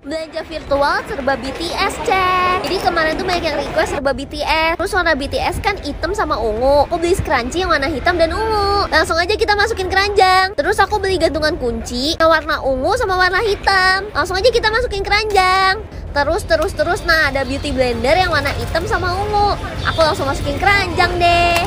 Belanja virtual serba BTS, cek. Jadi kemarin tuh banyak yang request serba BTS. Terus warna BTS kan hitam sama ungu. Aku beli scrunchie yang warna hitam dan ungu. Langsung aja kita masukin keranjang. Terus aku beli gantungan kunci yang warna ungu sama warna hitam. Langsung aja kita masukin keranjang. Terus nah ada beauty blender yang warna hitam sama ungu. Aku langsung masukin keranjang deh.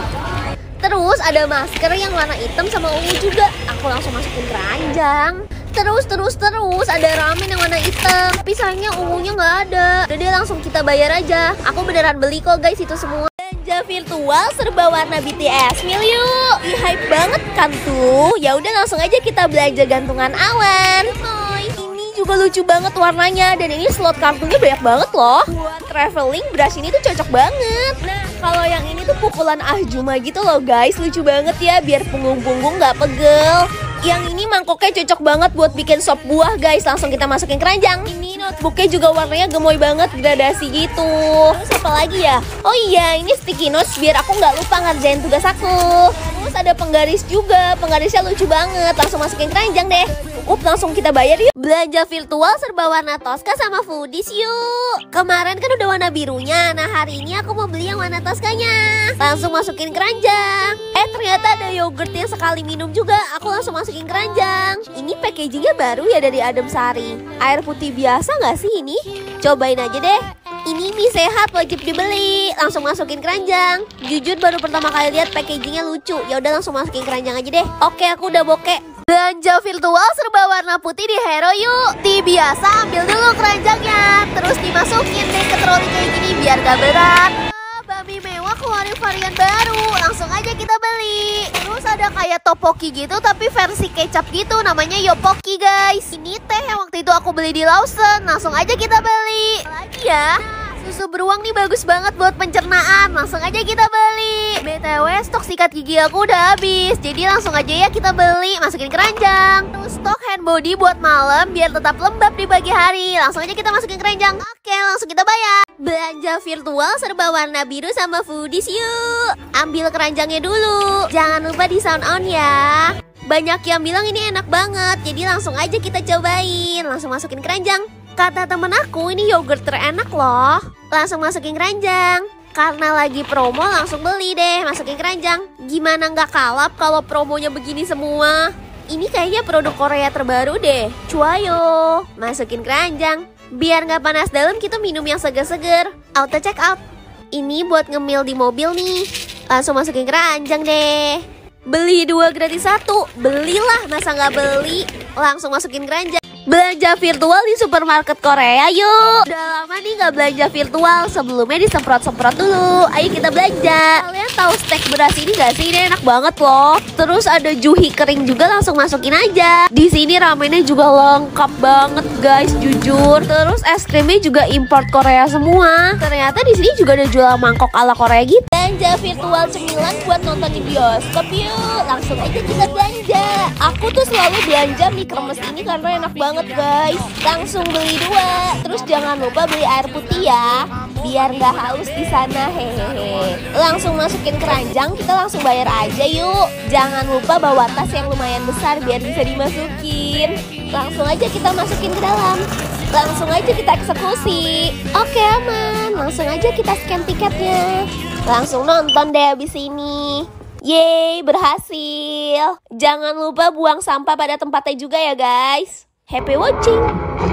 Terus ada masker yang warna hitam sama ungu juga. Aku langsung masukin keranjang. Terus ada ramen yang warna hitam. Tapi sayangnya ungunya nggak ada. Udah deh, langsung kita bayar aja. Aku beneran beli kok guys itu semua. Belanja virtual serba warna BTS. Mil yuk. Ih, hype banget kan tuh. Ya udah langsung aja kita belanja gantungan awan. Ini juga lucu banget warnanya. Dan ini slot kartunya banyak banget loh. Buat traveling brush ini tuh cocok banget. Nah, kalau yang ini tuh pukulan ahjuma gitu loh guys. Lucu banget ya, biar punggung-punggung nggak pegel. Yang ini mangkoknya cocok banget buat bikin sop buah guys. Langsung kita masukin keranjang. Ini notebooknya juga warnanya gemoy banget, gradasi gitu. Terus apa lagi ya? Oh iya, ini sticky notes biar aku nggak lupa ngerjain tugas aku. Terus ada penggaris juga. Penggarisnya lucu banget. Langsung masukin keranjang deh. Cukup, langsung kita bayar yuk. Belanja virtual serba warna Tosca sama Foodies yuk. Kemarin kan udah warna birunya. Nah hari ini aku mau beli yang warna Toscanya. Langsung masukin keranjang. Ternyata ada yogurt yang sekali minum juga. Aku langsung masukin keranjang. Ini packagingnya baru ya dari Adem Sari. Air putih biasa nggak sih ini? Cobain aja deh. Ini mie sehat, wajib dibeli. Langsung masukin keranjang. Jujur baru pertama kali lihat packagingnya lucu. Ya udah langsung masukin keranjang aja deh. Oke, aku udah bokeh. Belanja virtual serba warna putih di Hero yuk. Biasa ambil dulu keranjangnya. Terus dimasukin deh ke troli kayak gini biar gak berat. Bami mewah keluarin varian baru. Langsung aja kita beli. Terus ada kayak topoki gitu tapi versi kecap gitu. Namanya Yopoki guys. Ini teh yang waktu itu aku beli di Lawson. Langsung aja kita beli. Lagi ya. Susu beruang nih bagus banget buat pencernaan. Langsung aja kita beli. BTW stok sikat gigi aku udah habis. Jadi langsung aja ya kita beli. Masukin keranjang. Terus stok hand body buat malam biar tetap lembab di pagi hari. Langsung aja kita masukin keranjang. Oke, langsung kita bayar. Belanja virtual serba warna biru sama Foodies yuk. Ambil keranjangnya dulu. Jangan lupa di sound on ya. Banyak yang bilang ini enak banget. Jadi langsung aja kita cobain. Langsung masukin keranjang. Kata temen aku ini yogurt terenak loh. Langsung masukin keranjang. Karena lagi promo langsung beli deh. Masukin keranjang. Gimana nggak kalap kalau promonya begini semua? Ini kayaknya produk Korea terbaru deh. Cuayo. Masukin keranjang. Biar nggak panas dalam kita minum yang seger-seger. Auto check out. Ini buat ngemil di mobil nih. Langsung masukin keranjang deh. Beli 2 gratis 1. Belilah, masa nggak beli. Langsung masukin keranjang. Belanja virtual di supermarket Korea yuk. Udah lama nih gak belanja virtual. Sebelumnya disemprot-semprot dulu. Ayo kita belanja. Kalian tahu stek beras ini gak sih? Ini enak banget loh. Terus ada juhi kering juga, langsung masukin aja. Di sini ramennya juga lengkap banget guys, jujur. Terus es krimnya juga import Korea semua. Ternyata di sini juga ada jual mangkok ala Korea gitu. Belanja virtual cemilan buat nonton di bioskop yuk. Langsung aja kita belanja. Aku tuh selalu belanja mie kremes ini karena enak banget guys. Langsung beli 2. Terus jangan lupa beli air putih ya, biar nggak haus di sana, hehehe. Langsung masukin keranjang, kita langsung bayar aja yuk. Jangan lupa bawa tas yang lumayan besar biar bisa dimasukin. Langsung aja kita masukin ke dalam. Langsung aja kita eksekusi. Oke, aman. Langsung aja kita scan tiketnya. Langsung nonton deh abis ini. Yeay, berhasil. Jangan lupa buang sampah pada tempatnya juga ya guys. Happy watching.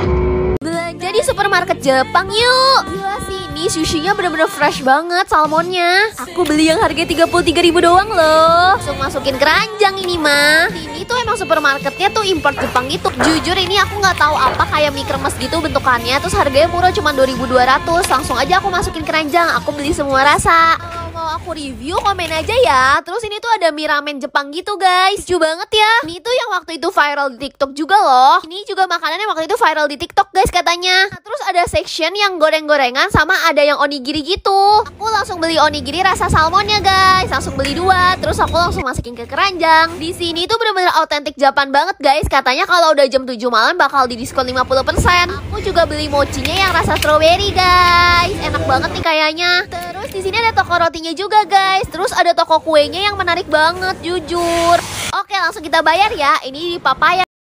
Belanja di supermarket Jepang yuk. Gila sih, ini sushinya bener-bener fresh banget salmonnya. Aku beli yang harga 33.000 doang loh. Langsung masukin keranjang ini mah. Ini tuh emang supermarketnya tuh import Jepang gitu. Jujur ini aku nggak tahu apa, kayak mie kremes gitu bentukannya. Terus harganya murah, cuma 2.200. Langsung aja aku masukin keranjang. Aku beli semua rasa. Mau aku review komen aja ya. Terus ini tuh ada mie ramen Jepang gitu guys. Lucu banget ya. Ini tuh yang waktu itu viral di TikTok juga loh. Ini juga makanan yang waktu itu viral di TikTok guys katanya. Nah, terus ada section yang goreng-gorengan sama ada yang onigiri gitu. Aku langsung beli onigiri rasa salmonnya guys. Langsung beli 2. Terus aku langsung masukin ke keranjang. Di sini tuh bener-bener autentik Japan banget guys. Katanya kalau udah jam 7 malam bakal didiskon 50%. Aku juga beli mochinya yang rasa strawberry guys. Enak banget nih kayaknya. Terus di sini ada toko rotinya juga guys. Terus ada toko kuenya yang menarik banget jujur. Oke, langsung kita bayar ya. Ini di Papaya.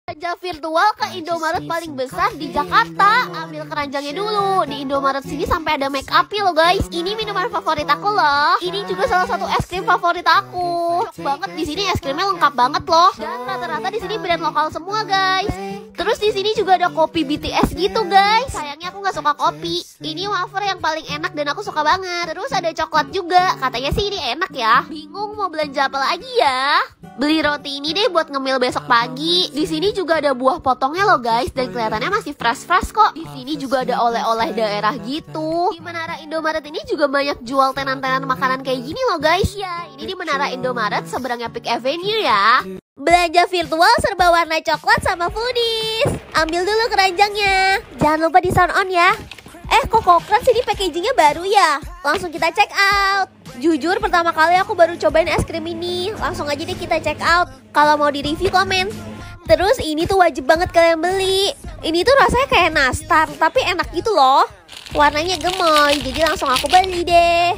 Belanja virtual ke Indomaret paling besar di Jakarta. Ambil keranjangnya dulu. Di Indomaret sini sampai ada make up loh guys. Ini minuman favorit aku loh. Ini juga salah satu es krim favorit aku. Banget di sini es krimnya lengkap banget loh. Dan rata-rata di sini brand lokal semua guys. Terus di sini juga ada kopi BTS gitu guys. Sayangnya aku nggak suka kopi. Ini wafer yang paling enak dan aku suka banget. Terus ada coklat juga. Katanya sih ini enak ya. Bingung mau belanja apa lagi ya? Beli roti ini deh buat ngemil besok pagi. Di sini juga ada buah potongnya loh guys, dan kelihatannya masih fresh kok. Di sini juga ada oleh-oleh daerah gitu. Di Menara Indomaret ini juga banyak jual tenan-tenan makanan kayak gini loh guys. Ya, ini di Menara Indomaret seberangnya Peak Avenue ya. Belanja virtual serba warna coklat sama foodies. Ambil dulu keranjangnya. Jangan lupa di sound on ya. Kok keren sih, ini packagingnya baru ya. Langsung kita check out. Jujur pertama kali aku baru cobain es krim ini. Langsung aja deh kita check out. Kalau mau di review komen. Terus ini tuh wajib banget kalian beli. Ini tuh rasanya kayak nastar, tapi enak gitu loh. Warnanya gemoy, jadi langsung aku beli deh.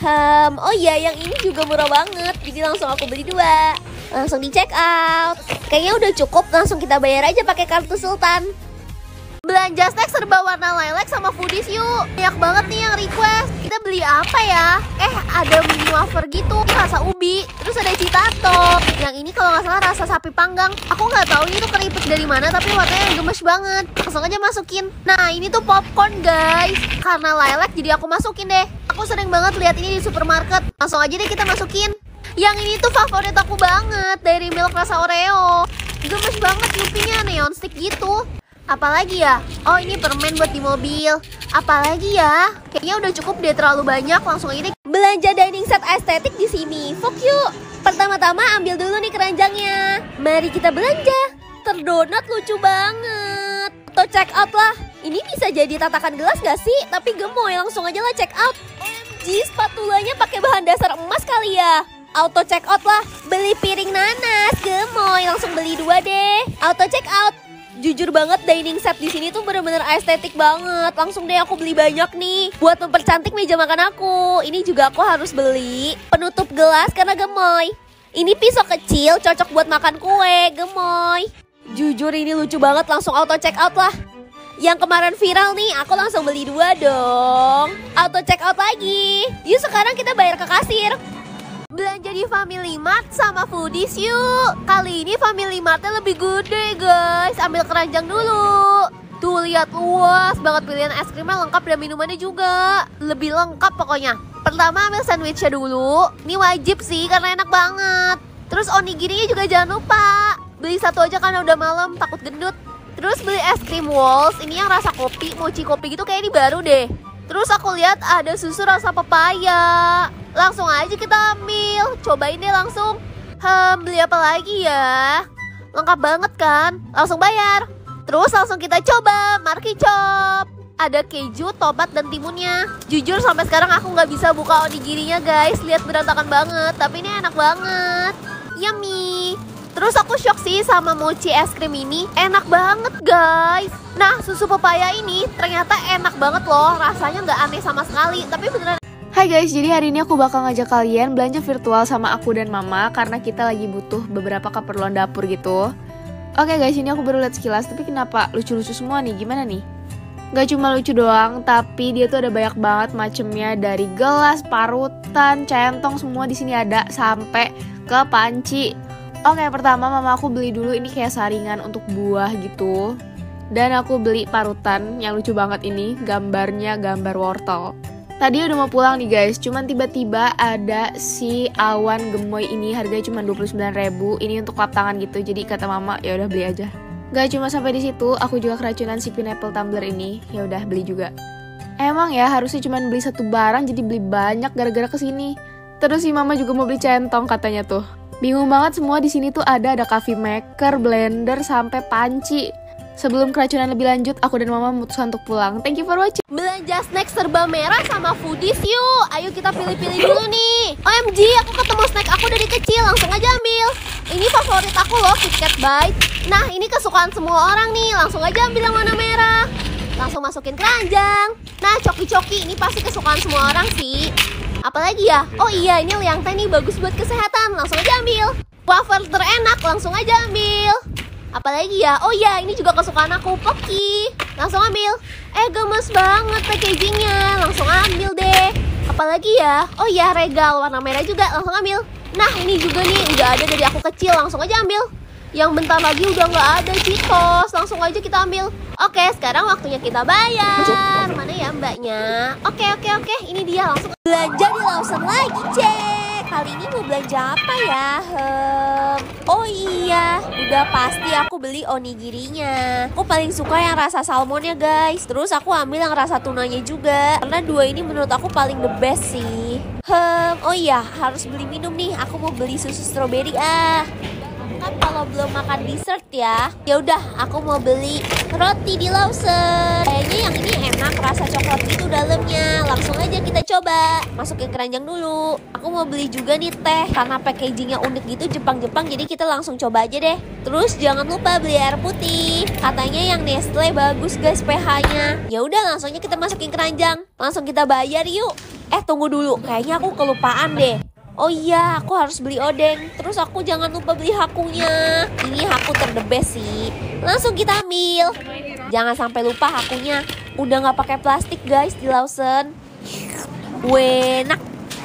Oh iya, yang ini juga murah banget, jadi langsung aku beli 2. Langsung di check out. Kayaknya udah cukup, langsung kita bayar aja pakai kartu Sultan. Belanja snack serba warna lilac sama foodies yuk. Banyak banget nih yang request. Kita beli apa ya? Ada mini wafer gitu. Ini rasa ubi. Terus ada citato. Yang ini kalau nggak salah rasa sapi panggang. Aku nggak tahu ini tuh keripik dari mana, tapi warnanya gemes banget. Langsung aja masukin. Nah ini tuh popcorn guys. Karena lilac jadi aku masukin deh. Aku sering banget lihat ini di supermarket. Langsung aja deh kita masukin. Yang ini tuh favorit aku banget. Dairy Milk rasa Oreo. Gemes banget nyupinya, neon stick gitu. Apalagi ya? Oh ini permen buat di mobil. Apalagi ya? Kayaknya udah cukup deh, terlalu banyak. Langsung aja belanja dining set estetik di sini. Fok yuk. Pertama-tama ambil dulu nih keranjangnya. Mari kita belanja. Terdonat lucu banget. Atau check out lah. Ini bisa jadi tatakan gelas gak sih? Tapi gemoy, langsung aja lah check out. OMG, spatulanya pakai bahan dasar emas kali ya. Auto check out lah. Beli piring nanas, gemoy, langsung beli 2 deh. Auto check out. Jujur banget dining set di sini tuh bener-bener estetik banget. Langsung deh aku beli banyak nih buat mempercantik meja makan aku. Ini juga aku harus beli penutup gelas karena gemoy. Ini pisau kecil cocok buat makan kue, gemoy. Jujur ini lucu banget, langsung auto check out lah. Yang kemarin viral nih, aku langsung beli 2 dong. Auto check out lagi. Yuk sekarang kita bayar ke kasir. Belanja di Family Mart sama foodies yuk. Kali ini Family Martnya lebih gede guys. Ambil keranjang dulu. Tuh lihat, luas banget, pilihan es krimnya lengkap dan minumannya juga lebih lengkap pokoknya. Pertama ambil sandwichnya dulu. Ini wajib sih karena enak banget. Terus onigirinya juga jangan lupa. Beli 1 aja karena udah malam, takut gendut. Terus beli es krim Walls. Ini yang rasa kopi, mochi kopi gitu, kayak ini baru deh. Terus aku lihat ada susu rasa pepaya. Langsung aja kita ambil. Cobain deh langsung. Beli apa lagi ya? Lengkap banget kan? Langsung bayar. Terus langsung kita coba Marky Chop. Ada keju, tomat, dan timunnya. Jujur sampai sekarang aku nggak bisa buka onigirinya guys. Lihat berantakan banget. Tapi ini enak banget. Yummy. Terus aku shock sih sama mochi es krim ini. Enak banget guys. Nah susu pepaya ini ternyata enak banget loh. Rasanya nggak aneh sama sekali. Tapi beneran. Hai guys, jadi hari ini aku bakal ngajak kalian belanja virtual sama aku dan mama. Karena kita lagi butuh beberapa keperluan dapur gitu. Oke guys, ini aku baru lihat sekilas. Tapi kenapa lucu-lucu semua nih? Gimana nih? Gak cuma lucu doang, tapi dia tuh ada banyak banget macemnya. Dari gelas, parutan, centong, semua di sini ada. Sampai ke panci. Oke, pertama mama aku beli dulu ini kayak saringan untuk buah gitu. Dan aku beli parutan yang lucu banget ini, gambarnya gambar wortel. Tadi udah mau pulang nih guys, cuman tiba-tiba ada si awan gemoy ini harganya cuma 29.000. Ini untuk lap tangan gitu, jadi kata mama ya udah beli aja. Gak cuma sampai di situ, aku juga keracunan si pineapple tumbler ini, ya udah beli juga. Emang ya harusnya cuma beli 1 barang, jadi beli banyak gara-gara kesini. Terus si mama juga mau beli centong katanya tuh. Bingung banget semua di sini tuh ada coffee maker, blender, sampai panci. Sebelum keracunan lebih lanjut, aku dan mama memutuskan untuk pulang. Thank you for watching. Belanja snack serba merah sama foodies yuk. Ayo kita pilih-pilih dulu nih. OMG, aku ketemu snack aku dari kecil, langsung aja ambil. Ini favorit aku loh, KitKat Bite. Nah, ini kesukaan semua orang nih, langsung aja ambil yang warna merah. Langsung masukin keranjang. Nah, coki-coki ini pasti kesukaan semua orang sih. Apalagi ya? Oh iya, ini liang teh nih bagus buat kesehatan, langsung aja ambil. Wafer terenak, langsung aja ambil. Apalagi ya? Oh iya, ini juga kesukaan aku, Pocky. Langsung ambil. Gemes banget packagingnya. Langsung ambil deh. Apalagi ya? Oh iya, regal warna merah juga. Langsung ambil. Nah, ini juga nih, udah ada dari aku kecil. Langsung aja ambil. Yang bentar lagi udah nggak ada Cheetos. Langsung aja kita ambil. Oke, sekarang waktunya kita bayar. Mana ya mbaknya? Oke. Ini dia, langsung belanja di Lawson lagi, cek. Kali ini mau belanja apa ya? Oh iya, udah pasti aku beli onigirinya. Aku paling suka yang rasa salmonnya, guys. Terus aku ambil yang rasa tunanya juga, karena dua ini menurut aku paling the best sih. Oh iya, harus beli minum nih. Aku mau beli susu stroberi kan kalau belum makan dessert ya. Ya udah, aku mau beli roti di Lawson. Kayaknya yang ini enak, rasa coklat gitu dalamnya. Langsung aja kita coba. Masukin keranjang dulu. Aku mau beli juga nih teh, karena packagingnya unik gitu, Jepang-Jepang. Jadi kita langsung coba aja deh. Terus jangan lupa beli air putih. Katanya yang Nestle bagus guys pH-nya. Ya udah, langsung aja kita masukin keranjang. Langsung kita bayar yuk. Tunggu dulu, kayaknya aku kelupaan deh. Oh iya, aku harus beli odeng. Terus aku jangan lupa beli hakunya. Ini haku terdebes sih. Langsung kita ambil. Jangan sampai lupa hakunya. Udah nggak pakai plastik guys di Lawson. Enak.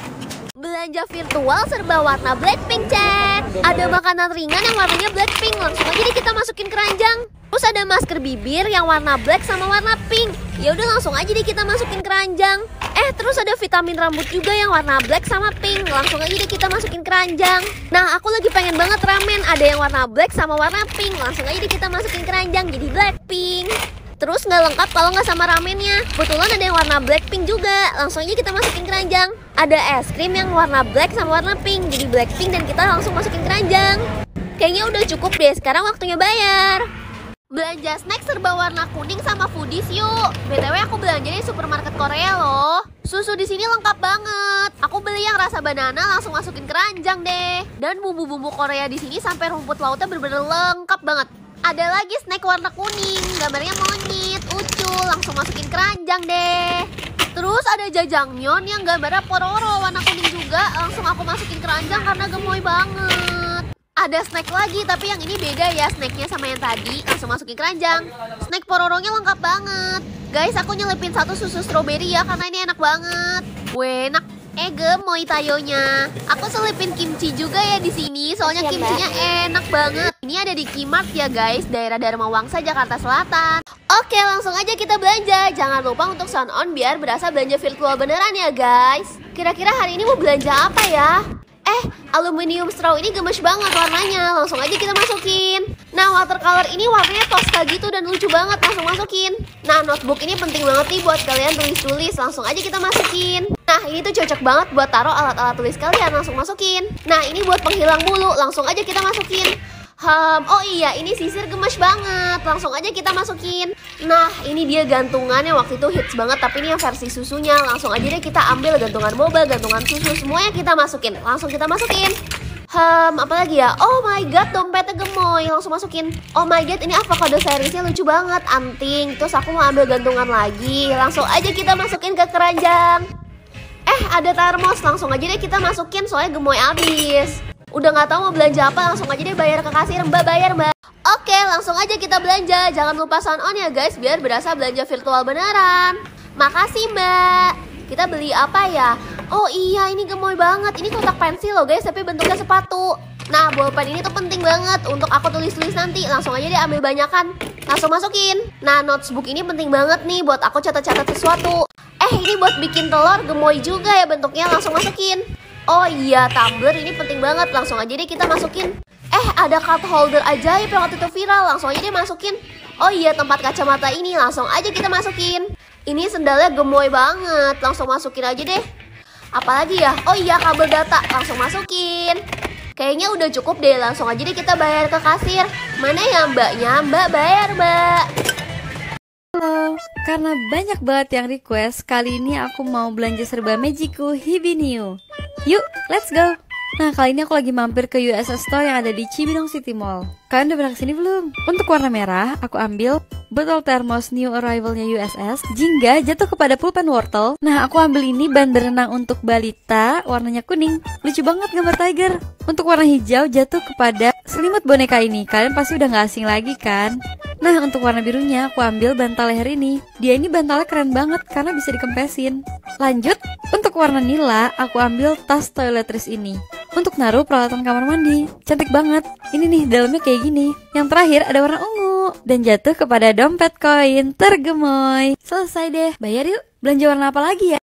Belanja virtual serba warna Blackpink, cek. Ada makanan ringan yang warnanya Blackpink. Langsung aja deh kita masukin keranjang. Terus ada masker bibir yang warna black sama warna pink. Ya udah, langsung aja deh kita masukin keranjang. Terus ada vitamin rambut juga yang warna black sama pink. Langsung aja deh kita masukin keranjang. Nah, aku lagi pengen banget ramen. Ada yang warna black sama warna pink. Langsung aja deh kita masukin keranjang jadi Blackpink. Terus nggak lengkap kalau nggak sama ramennya. Kebetulan ada yang warna Blackpink juga. Langsung aja kita masukin keranjang. Ada es krim yang warna black sama warna pink jadi Blackpink, dan kita langsung masukin keranjang. Kayaknya udah cukup deh. Sekarang waktunya bayar. Belanja snack serba warna kuning sama foodies yuk. BTW aku belanja di supermarket Korea loh. Susu di sini lengkap banget. Aku beli yang rasa banana, langsung masukin keranjang deh. Dan bumbu-bumbu Korea di sini sampai rumput lautnya bener-bener lengkap banget. Ada lagi snack warna kuning, gambarnya monyet, ucul, langsung masukin keranjang deh. Terus ada jajangmyeon yang gambarnya pororo warna kuning juga, langsung aku masukin keranjang karena gemoy banget. Ada snack lagi, tapi yang ini beda ya snacknya sama yang tadi. Langsung masukin keranjang. Snack pororonya lengkap banget. Guys, aku nyelipin satu susu stroberi ya, karena ini enak banget. Enak. Gemoy tayonya. Aku selipin kimchi juga ya di sini, soalnya kimchinya enak banget. Ini ada di Kimart ya guys, daerah Dharma Wangsa, Jakarta Selatan. Oke, langsung aja kita belanja. Jangan lupa untuk sound on biar berasa belanja virtual beneran ya guys. Kira-kira hari ini mau belanja apa ya? Aluminium straw ini gemes banget warnanya. Langsung aja kita masukin. Nah, watercolor ini warnanya Tosca gitu dan lucu banget. Langsung masukin. Nah, notebook ini penting banget nih buat kalian tulis-tulis. Langsung aja kita masukin. Nah, ini tuh cocok banget buat taruh alat-alat tulis kalian. Langsung masukin. Nah, ini buat penghilang bulu. Langsung aja kita masukin. Oh iya, ini sisir gemes banget. Langsung aja kita masukin. Nah, ini dia gantungannya, waktu itu hits banget, tapi ini yang versi susunya. Langsung aja deh kita ambil gantungan boba, gantungan susu, semuanya kita masukin. Langsung kita masukin. Apalagi ya? Oh my god, dompetnya gemoy. Langsung masukin. Oh my god, ini avocado seriesnya lucu banget, anting. Terus aku mau ambil gantungan lagi. Langsung aja kita masukin ke keranjang. Ada termos. Langsung aja deh kita masukin, soalnya gemoy abis. Udah nggak tahu mau belanja apa, langsung aja deh bayar ke kasir. Mbak, bayar mbak. Oke, langsung aja kita belanja. Jangan lupa sound on ya guys, biar berasa belanja virtual beneran. Makasih mbak. Kita beli apa ya? Oh iya, ini gemoy banget. Ini kotak pensil loh guys, tapi bentuknya sepatu. Nah, bolpen ini tuh penting banget untuk aku tulis-tulis nanti. Langsung aja deh ambil banyakan. Langsung masukin. Nah, notebook ini penting banget nih buat aku catat-catat sesuatu. Ini buat bikin telur, gemoy juga ya bentuknya. Langsung masukin. Oh iya, tumbler ini penting banget. Langsung aja deh kita masukin. Ada cup holder ajaib yang waktu itu viral. Langsung aja deh masukin. Oh iya, tempat kacamata ini. Langsung aja kita masukin. Ini sendalnya gemoy banget. Langsung masukin aja deh. Apalagi ya? Oh iya, kabel data. Langsung masukin. Kayaknya udah cukup deh. Langsung aja deh kita bayar ke kasir. Mana ya mbaknya? Mbak, bayar mbak. Halo, karena banyak banget yang request, kali ini aku mau belanja serba Magiku Hibi New. Yuk, let's go! Nah, kali ini aku lagi mampir ke USS Store yang ada di Cibinong City Mall. Kalian udah pernah kesini belum? Untuk warna merah, aku ambil botol termos new arrivalnya USS, Jingga jatuh kepada pulpen wortel. Nah, aku ambil ini ban berenang untuk balita, warnanya kuning. Lucu banget gambar tiger. Untuk warna hijau jatuh kepada selimut boneka ini. Kalian pasti udah gak asing lagi kan? Nah, untuk warna birunya aku ambil bantal leher ini. Dia ini bantalnya keren banget karena bisa dikempesin. Lanjut, untuk warna nila aku ambil tas toiletries ini untuk naruh peralatan kamar mandi. Cantik banget. Ini nih, dalamnya kayak gini. Yang terakhir ada warna ungu dan jatuh kepada dompet koin tergemoy. Selesai deh. Bayar yuk. Belanja warna apa lagi ya?